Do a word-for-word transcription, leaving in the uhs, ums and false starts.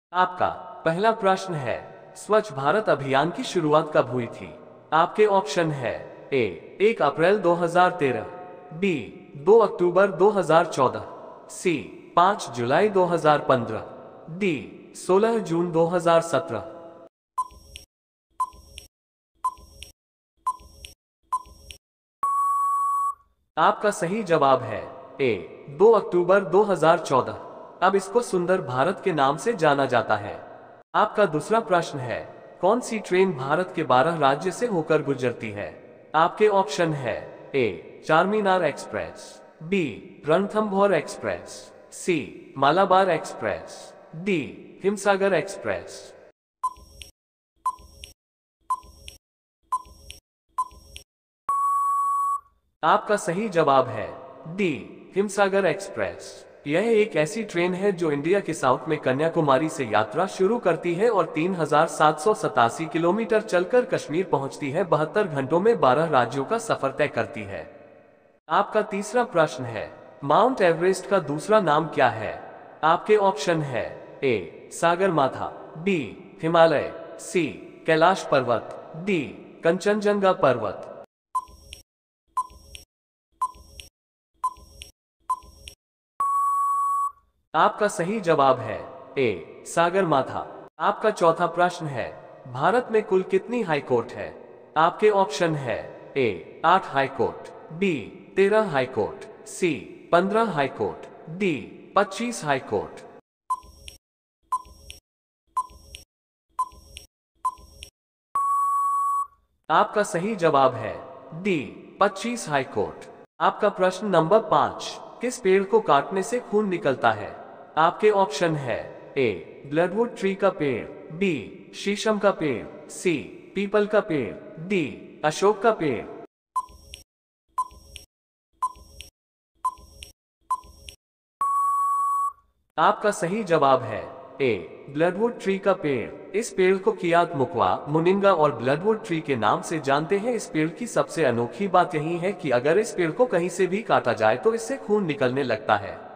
आपका पहला प्रश्न है, स्वच्छ भारत अभियान की शुरुआत कब हुई थी? आपके ऑप्शन है ए एक अप्रैल दो हज़ार तेरह, बी दो अक्टूबर दो हज़ार चौदह, सी पाँच जुलाई दो हज़ार पंद्रह, डी सोलह जून दो हज़ार सत्रह। आपका सही जवाब है ए दो अक्टूबर दो हज़ार चौदह। अब इसको सुंदर भारत के नाम से जाना जाता है। आपका दूसरा प्रश्न है, कौन सी ट्रेन भारत के बारह राज्य से होकर गुजरती है? आपके ऑप्शन है A Charminar express, B Ranthambore express, C Malabar express, D Himsagar express. आपका सही जवाब है डी हिमसागर एक्सप्रेस। यह एक ऐसी ट्रेन है जो इंडिया के साउथ में कन्याकुमारी से यात्रा शुरू करती है और तीन हजार सात सौ सतासी किलोमीटर चलकर कश्मीर पहुंचती है। बहत्तर घंटों में बारह राज्यों का सफर तय करती है। आपका तीसरा प्रश्न है, माउंट एवरेस्ट का दूसरा नाम क्या है? आपके ऑप्शन है A Sagarmatha, B Himalaya, C Kailash पर्वत, डी कंचनजंगा पर्वत। आपका सही जवाब है ए सागरमाथा। आपका चौथा प्रश्न है, भारत में कुल कितनी हाई कोर्ट है? आपके ऑप्शन है ए आठ हाई कोर्ट, बी तेरह हाई कोर्ट, सी पंद्रह हाई कोर्ट, डी पच्चीस हाई कोर्ट। आपका सही जवाब है डी पच्चीस हाई कोर्ट। आपका प्रश्न नंबर पांच, किस पेड़ को काटने से खून निकलता है? आपके ऑप्शन है ए ब्लडवुड ट्री का पेड़, बी शीशम का पेड़, सी पीपल का पेड़, डी अशोक का पेड़। आपका सही जवाब है ए ब्लडवुड ट्री का पेड़। इस पेड़ को कियात मुकवा, मुनिंगा और ब्लडवुड ट्री के नाम से जानते हैं। इस पेड़ की सबसे अनोखी बात यही है कि अगर इस पेड़ को कहीं से भी काटा जाए तो इससे खून निकलने लगता है।